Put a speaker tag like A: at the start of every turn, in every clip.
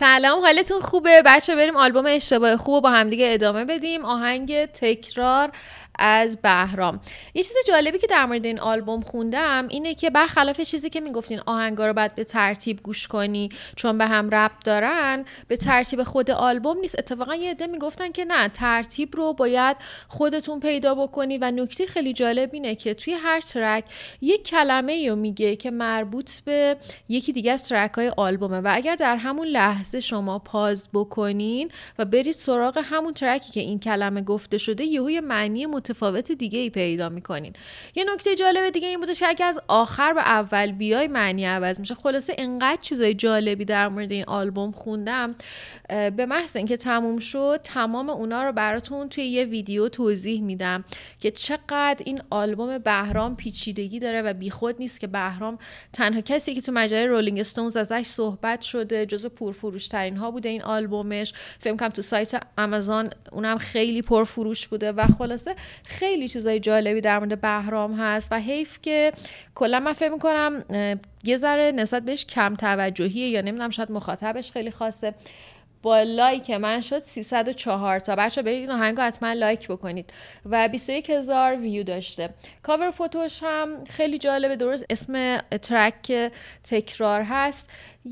A: سلام، حالتون خوبه بچه؟ بریم آلبوم اشتباه خوب با همدیگه ادامه بدیم. آهنگ تکرار از بهرام. یه چیز جالبی که در مورد این آلبوم خوندم اینه که برخلاف چیزی که میگفتین آهنگا رو باید به ترتیب گوش کنی چون به هم ربط دارن، به ترتیب خود آلبوم نیست. اتفاقا یه عده میگفتن که نه، ترتیب رو باید خودتون پیدا بکنی و نکته خیلی جالب اینه که توی هر ترک یک کلمه رو میگه که مربوط به یکی دیگه از ترک های آلبومه و اگر در همون لحظه شما پاز بکنین و برید سراغ همون ترکی که این کلمه گفته شده، یهو معنی متفاوت دیگه ای پیدا میکنین. یه نکته جالب دیگه این بوده که اگه از آخر به اول بیای معنی عوض میشه. خلاصه انقدر چیزای جالبی در مورد این آلبوم خوندم، به محض اینکه تموم شد تمام اونا رو براتون توی یه ویدیو توضیح میدم که چقدر این آلبوم بهرام پیچیدگی داره و بیخود نیست که بهرام تنها کسی که تو مجله رولینگ استونز ازش صحبت شده، جزو پرفروش ترین ها بوده این آلبومش. فکر کنم تو سایت آمازون اونم خیلی پرفروش بوده و خلاصه خیلی چیزای جالبی در مورد بهرام هست و حیف که کلا من فکر می‌کنم یه ذره نسبت بهش کم توجهیه یا نمیدونم شاید مخاطبش خیلی خاصه. با لایک من شد 304 تا. بچه برید این آهنگو حتما لایک بکنید و 21,000 ویو داشته. کاور فوتوش هم خیلی جالبه، درست اسم ترک تکرار هست.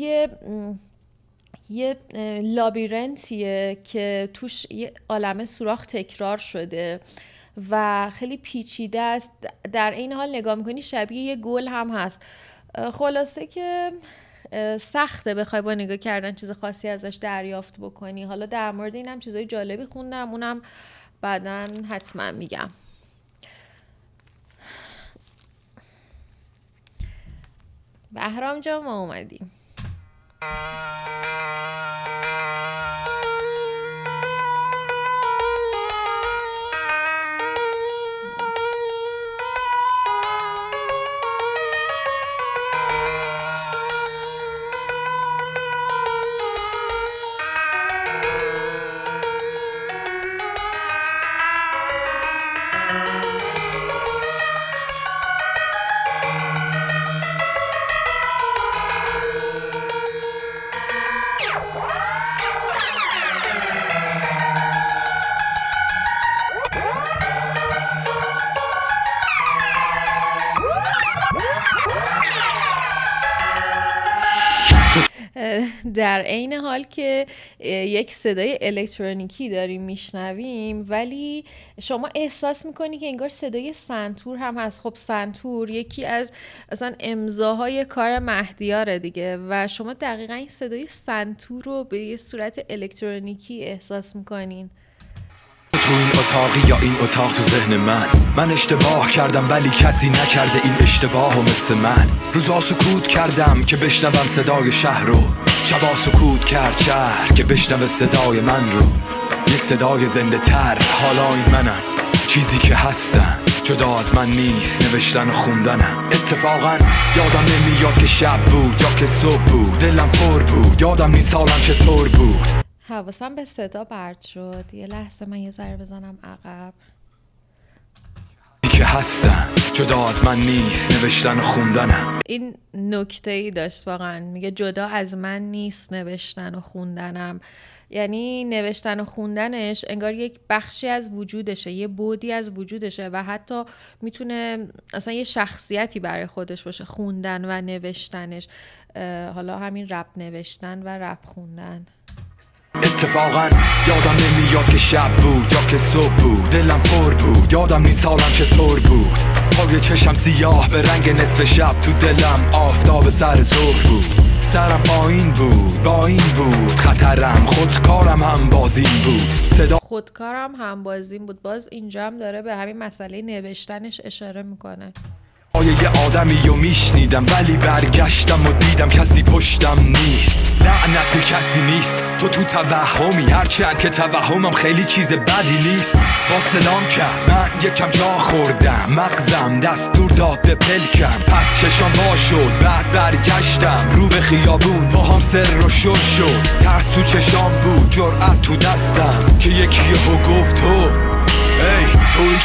A: یه لابیرنتیه که توش یه عالمه سوراخ تکرار شده و خیلی پیچیده است. در این حال نگاه میکنی شبیه یه گل هم هست. خلاصه که سخته بخوای با نگاه کردن چیز خاصی ازش دریافت بکنی. حالا در مورد اینم چیزای جالبی خوندم، اونم بعداً حتما میگم. بهرام جان ما اومدیم. در عین حال که یک صدای الکترونیکی داریم میشنویم ولی شما احساس میکنی که انگار صدای سنتور هم هست. خب سنتور یکی از اصلا امضاهای کار مهدیاره دیگه و شما دقیقا این صدای سنتور رو به یه صورت الکترونیکی احساس میکنین.
B: تو این اتاقی یا این اتاق تو ذهن من اشتباه کردم ولی کسی نکرده این اشتباهو مثل من. روزا سکوت کردم که بشنوم صدای شهر رو، شبا سکوت کرد شهر که بشنوه صدای من رو. یک صدای زنده تر، حالا این منم، چیزی که هستم جدا از من نیست، نوشتن و خوندنم. اتفاقا یادم نمیاد که شب بود یا که صبح بود، دلم پر بود، یادم نیست حالم چطور بود.
A: حواسم به صدا پرت شد. یه لحظه من یه ذره بزنم عقب.
B: که هستم جدا از من نیست، نوشتن و خوندنم.
A: این نکته ای داشت واقعا، میگه جدا از من نیست نوشتن و خوندنم. یعنی نوشتن و خوندنش انگار یک بخشی از وجودشه، یه بعدی از وجودشه و حتی میتونه اصلا یه شخصیتی برای خودش باشه، خوندن و نوشتنش. حالا همین رپ نوشتن و رپ خوندن.
B: اتفاقا یادم نمیاد که شب بود یا که صبح بود، دلم پر بود، یادم نیست حالم چطور بود. پای چشم سیاه به رنگ نصف شب، تو دلم آفتاب سر ظهر بود. سرم پایین بود، با این بود خطرم، خودکارم هم بازیم بود. صدا
A: خودکارم هم بازیم بود. باز اینجا هم داره به همین مسئله نوشتنش اشاره میکنه.
B: یه آدمی رو میشنیدم ولی برگشتم و دیدم کسی پشتم نیست. لعنت کسی نیست، تو توهمی، هرچند که توهمم خیلی چیز بدی نیست. با سلام کرد من یکم جا خوردم، مغزم دستور داد به پلکم، پس چشام وا شد، بعد برگشتم رو به خیابون، با هم سر و شل شد. ترس تو چشام بود، جرأت تو دستم که یکی یهو گفت تو، ای تویی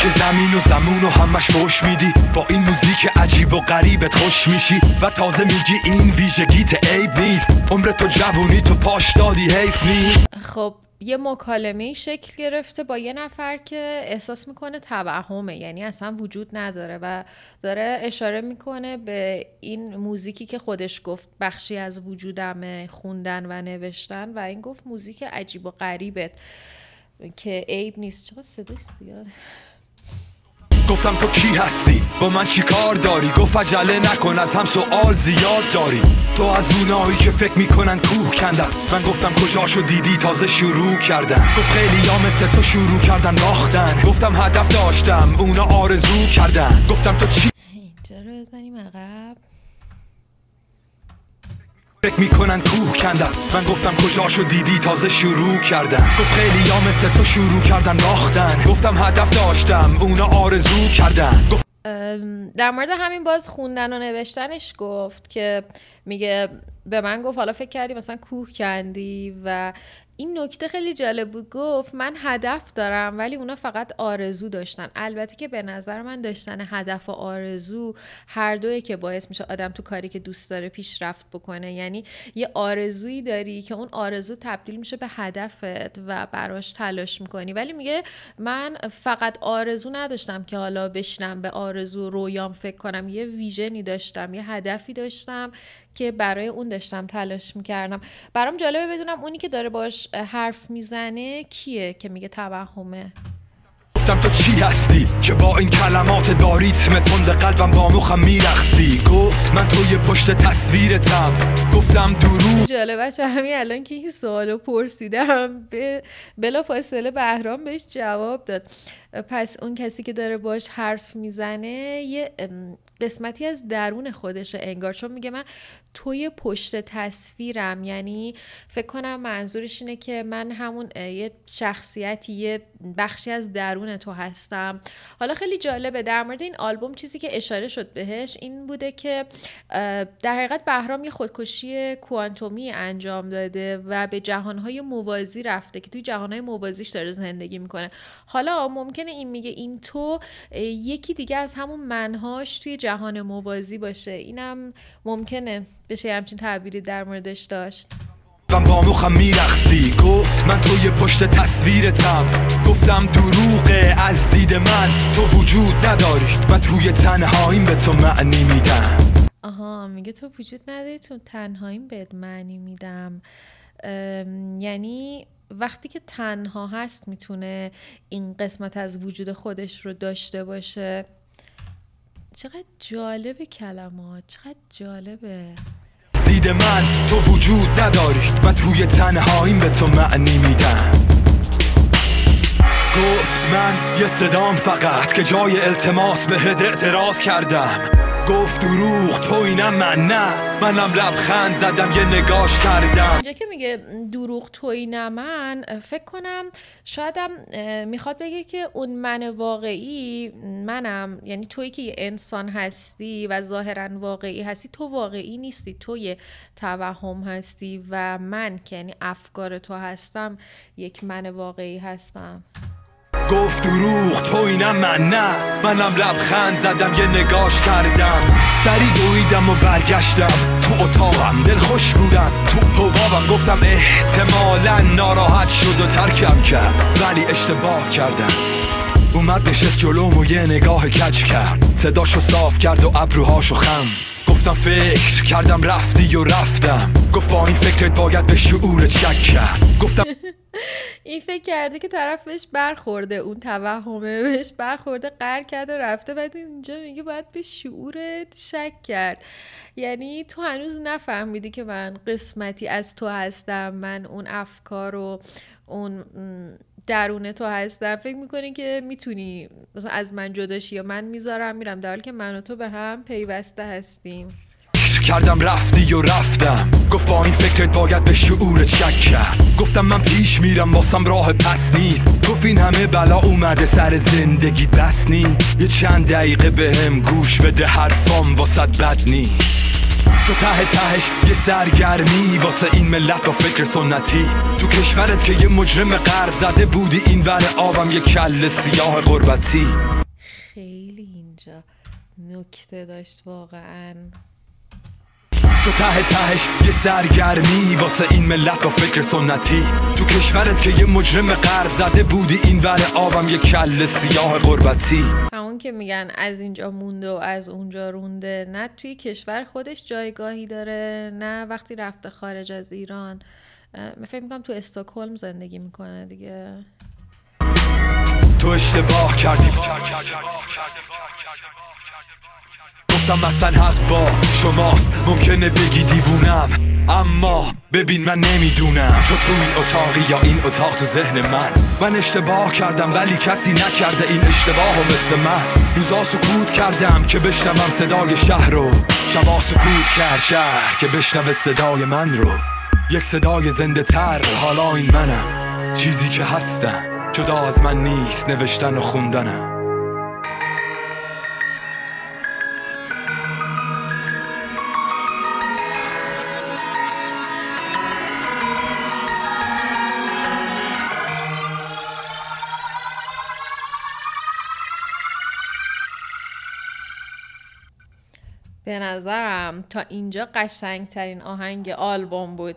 B: که زمین و زمون و همش فوش میدی، با این موزیک عجیب و غریبت خوش میشی و تازه میگی این ویژگیت عیب نیست، عمر تو جوونی تو پاش دادی حیف نیست.
A: خب یه مکالمه شکل گرفته با یه نفر که احساس میکنه توهمه، یعنی اصلا وجود نداره و داره اشاره میکنه به این موزیکی که خودش گفت بخشی از وجودمه، خوندن و نوشتن، و این گفت موزیک عجیب و غریبت که عیب نیست. چقدر صداش زیاده.
B: گفتم تو کی هستی؟ با من چی کار داری؟ گفت عجله نکن از هم سوال زیاد داری. تو از اونایی که فکر میکنن کوه کندن. من گفتم کجاشو دیدی تازه شروع کردن. گفت خیلی ها مثل تو شروع کردن باختن. گفتم هدف داشتم اونا آرزو کردن. گفتم تو چی؟
A: اینجا رو بزنیم عقب.
B: فکر میکنن کوه کندن. من گفتم کجاشو دیدی تازه شروع کردن. گفت خیلی ها مثل تو شروع کردن باختن. گفتم هدف داشتم اونا آرزو کردن.
A: در مورد همین باز خوندن و نوشتنش گفت که میگه به من گفت حالا فکر کردی مثلا کوه کندی، و این نکته خیلی جالب بود. گفت من هدف دارم ولی اونا فقط آرزو داشتن. البته که به نظر من داشتن هدف و آرزو هر دوی که باعث میشه آدم تو کاری که دوست داره پیشرفت بکنه. یعنی یه آرزویی داری که اون آرزو تبدیل میشه به هدفت و براش تلاش میکنی، ولی میگه من فقط آرزو نداشتم که حالا بشنم به آرزو رویام فکر کنم، یه ویژنی داشتم، یه هدفی داشتم که برای اون داشتم تلاش میکردم. برام جالبه بدونم اونی که داره باش حرف میزنه کیه که میگه توهمه.
B: گفتم تو چی هستی که با این کلمات داریتم تند قلبم با مخم میرخصی. گفت من توی پشت تصویرتم. گفتم درود.
A: جالبه بچه همین الان که این سوالو پرسیدم بلا فاصله بهرام بهش جواب داد. پس اون کسی که داره باش حرف میزنه یه قسمتی از درون خودشه انگار، چون میگه من توی پشت تصویرم، یعنی فکر کنم منظورش اینه که من همون یه شخصیتی، یه بخشی از درون تو هستم. حالا خیلی جالبه در مورد این آلبوم چیزی که اشاره شد بهش این بوده که در حقیقت بهرام یه خودکشی کوانتومی انجام داده و به جهانهای موازی رفته که توی جهانهای موازیش داره زندگی میکنه. حالا ممکنه این میگه این تو یکی دیگه از همون منهاش توی جهان موازی باشه. اینم ممکنه بشه همچین تعبیری در موردش داشت.
B: من با مخم میرخصی. گفت من توی پشت تصویرتم. گفتم دروغه از دید من تو وجود نداری. من توی تنهاییم به تو معنی میدم.
A: آها میگه تو وجود نداری، تو تنهاییم بهت معنی میدم. یعنی وقتی که تنها هست میتونه این قسمت از وجود خودش رو داشته باشه. چقدر جالبه کلمات، چقدر جالبه.
B: دید من تو وجود نداری. من توی تنهاییم به تو معنی میدم. گفت من یه صدام فقط که جای التماس بهت اعتراض کردم. گفت دروغ تویینم من نه. منم لبخند زدم یه نگاش کردم.
A: اینجا که میگه دروغ تویینم من، فکر کنم شایدم میخواد بگه که اون من واقعی منم، یعنی تویی که یه انسان هستی و ظاهرا واقعی هستی، تو واقعی نیستی، تو یه توهم هستی و من که یعنی افکار تو هستم یک من واقعی هستم.
B: گفت دروغ تویینم من نه. منم لبخند زدم یه نگاش کردم. سری دویدم و برگشتم تو اتاقم. دل خوش بودم تو حبابم. گفتم احتمالا ناراحت شد و ترکم کرد، ولی اشتباه کردم. اومد نشست جلوم و یه نگاه کج کرد. صداشو صاف کرد و ابروهاشو خم. گفتم فکر کردم رفتی و رفتم. گفت با این فکرت باید به شعورت شک کرد. گفتم
A: این فکر کرده که طرف بهش برخورده، اون توهمه بهش برخورده، قهر کرده رفته، بعد اینجا میگه باید به شعورت شک کرد. یعنی تو هنوز نفهمیدی که من قسمتی از تو هستم، من اون افکار و اون درون تو هستم. فکر میکنی که میتونی مثلا از من جداشی یا من میذارم میرم، در حالی که من و تو به هم پیوسته هستیم.
B: کردم رفتی و رفتم. گفت با این فکرت باید به شعورت شک کرد. گفتم من پیش میرم واسم راه پس نیست. گفت این همه بلا اومده سر زندگی بس نی. یه چند دقیقه بهم گوش بده حرفام واسط بد نی. تو ته تهش یه سرگرمی واسه این ملت با فکر سنتی. تو کشورت که یه مجرم غرب زده بودی این ور آبم یه کل سیاه غربتی.
A: خیلی اینجا نکته داشت واقعا.
B: تو ته تهش یه سرگرمی واسه این ملت با فکر سنتی. تو کشورت که یه مجرم غرب زده بودی این ور آبم یه کل سیاه غربتی.
A: همون که میگن از اینجا مونده و از اونجا رونده، نه توی کشور خودش جایگاهی داره نه وقتی رفته خارج از ایران. فکر میکنم تو استکهلم زندگی میکنه دیگه.
B: تو اشتباه کردی، گفتم مثلا حق با شماست. ممکنه بگی دیوونم اما ببین من نمیدونم تو این اتاقی یا این اتاق تو ذهن من اشتباه کردم ولی کسی نکرده این اشتباهو مثل من. روزا سکوت کردم که بشنوم صدای شهر رو، شبا سکوت کرد شهر که بشنوه صدای من رو. یک صدای زنده تر حالا این منم، چیزی که هستم جدا از من نیست، نوشتن و خوندنم.
A: به نظرم تا اینجا قشنگترین آهنگ آلبوم بود.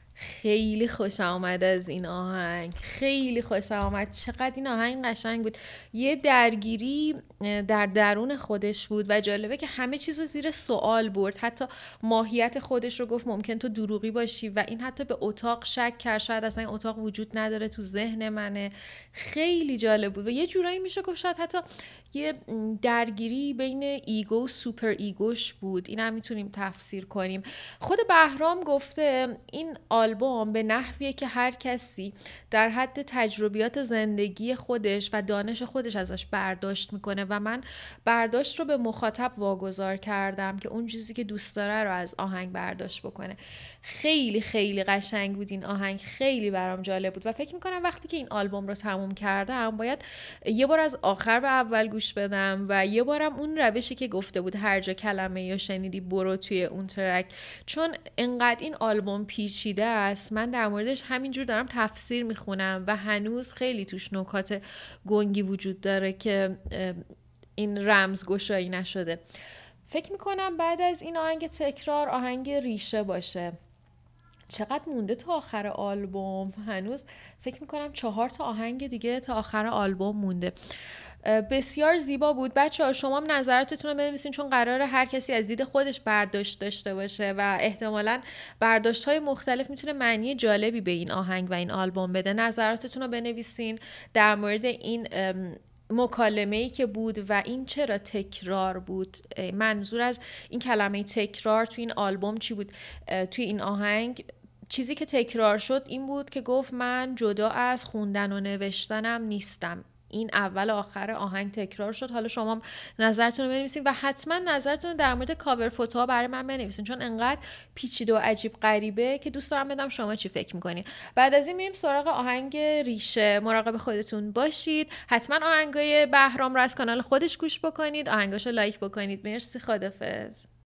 A: خیلی خوشم آمد از این آهنگ، خیلی خوشم آمد. چقدر این آهنگ قشنگ بود. یه درگیری در درون خودش بود و جالبه که همه چیز رو زیر سوال برد. حتی ماهیت خودش رو گفت ممکن تو دروغی باشی و این حتی به اتاق شک کرد، شاید اصلا این اتاق وجود نداره، تو ذهن منه. خیلی جالب بود و یه جورایی میشه گفت شاید حتی یه درگیری بین ایگو و سوپر ایگوش بود. این هم میتونیم تفسیر کنیم. خود بهرام گفته این آلبوم به نحویه که هر کسی در حد تجربیات زندگی خودش و دانش خودش ازش برداشت میکنه و من برداشت رو به مخاطب واگذار کردم که اون چیزی که دوست داره رو از آهنگ برداشت بکنه. خیلی خیلی قشنگ بود این آهنگ، خیلی برام جالب بود و فکر میکنم وقتی که این آلبوم رو تموم کردم باید یه بار از آخر به اول گوش بدم و یه بارم اون روشی که گفته بود هر جا کلمه یا شنیدی برو توی اون ترک، چون انقدر این آلبوم پیچیده است. من در موردش همینجور دارم تفسیر میخونم و هنوز خیلی توش نکات گنگی وجود داره که این رمزگشایی نشده. فکر میکنم بعد از این آهنگ تکرار آهنگ ریشه باشه. چقدر مونده تا آخر آلبوم؟ هنوز فکر میکنم 4 تا آهنگ دیگه تا آخر آلبوم مونده. بسیار زیبا بود. بچه‌ها شما هم نظراتتون رو بنویسین چون قراره هر کسی از دید خودش برداشت داشته باشه و احتمالاً برداشت‌های مختلف میتونه معنی جالبی به این آهنگ و این آلبوم بده. نظراتتون رو بنویسین در مورد این مکالمه‌ای که بود و این چرا تکرار بود. منظور از این کلمه تکرار توی این آلبوم چی بود؟ توی این آهنگ چیزی که تکرار شد این بود که گفت من جدا از خوندن و نوشتنم نیستم. این اول آخر آهنگ تکرار شد. حالا شما نظرتون رو بنویسین و حتما نظرتون رو در مورد کاور فوتوها برای من بنویسین چون انقدر پیچیده و عجیب غریبه که دوست دارم بدم شما چی فکر میکنین. بعد از این میریم سراغ آهنگ ریشه. مراقب خودتون باشید. حتما آهنگای بهرام رو از کانال خودش گوش بکنید، آهنگاشو لایک بکنید. مرسی، خدافظ.